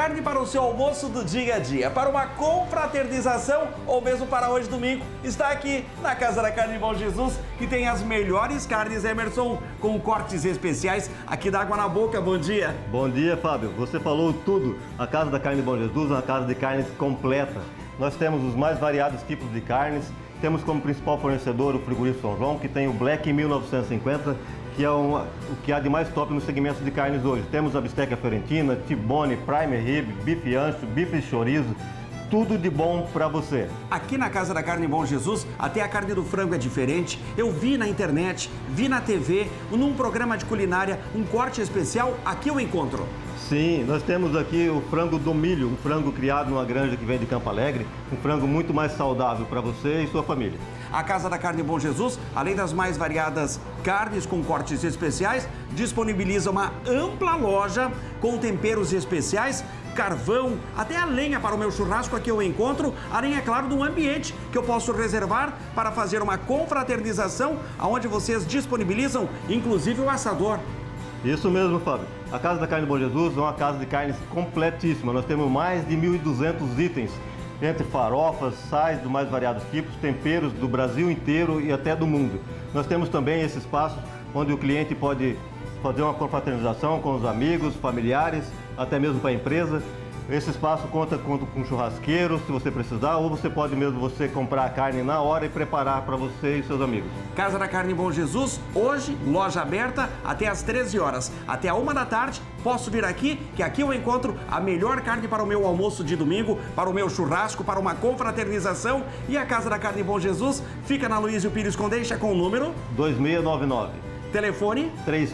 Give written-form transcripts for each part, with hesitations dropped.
carne para o seu almoço do dia a dia, para uma confraternização ou mesmo para hoje domingo, está aqui na Casa da Carne Bom Jesus, que tem as melhores carnes, Emerson, com cortes especiais aqui da Água na Boca. Bom dia. Bom dia, Fábio. Você falou tudo. A Casa da Carne Bom Jesus é uma casa de carnes completa. Nós temos os mais variados tipos de carnes. Temos como principal fornecedor o frigorífico São João, que tem o Black 1950, que é o que há de mais top no segmento de carnes hoje. Temos a bisteca fiorentina, T-bone, prime rib, bife ancho, bife chorizo, tudo de bom para você. Aqui na Casa da Carne Bom Jesus, até a carne do frango é diferente. Eu vi na internet, vi na TV, num programa de culinária, um corte especial, aqui eu encontro. Sim, nós temos aqui o frango do milho, um frango criado numa granja que vem de Campo Alegre, um frango muito mais saudável para você e sua família. A Casa da Carne Bom Jesus, além das mais variadas carnes com cortes especiais, disponibiliza uma ampla loja com temperos especiais, carvão, até a lenha para o meu churrasco. Aqui eu encontro, além, é claro, de um ambiente que eu posso reservar para fazer uma confraternização, onde vocês disponibilizam, inclusive, o assador. Isso mesmo, Fábio. A Casa da Carne Bom Jesus é uma casa de carnes completíssima. Nós temos mais de 1.200 itens, entre farofas, sais dos mais variados tipos, temperos do Brasil inteiro e até do mundo. Nós temos também esse espaço onde o cliente pode fazer uma confraternização com os amigos, familiares, até mesmo para a empresa. Esse espaço conta com churrasqueiro, se você precisar, ou você pode mesmo comprar a carne na hora e preparar para você e seus amigos. Casa da Carne Bom Jesus, hoje, loja aberta até às 13 horas. Até a 1 da tarde, posso vir aqui, que aqui eu encontro a melhor carne para o meu almoço de domingo, para o meu churrasco, para uma confraternização. E a Casa da Carne Bom Jesus fica na Luísio Pires Condeixa com o número 2699. Telefone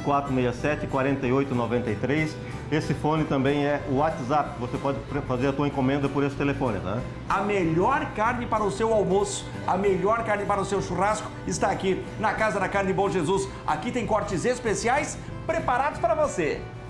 3467-4893. Esse fone também é o WhatsApp. Você pode fazer a tua encomenda por esse telefone, tá? A melhor carne para o seu almoço, a melhor carne para o seu churrasco está aqui na Casa da Carne Bom Jesus. Aqui tem cortes especiais preparados para você.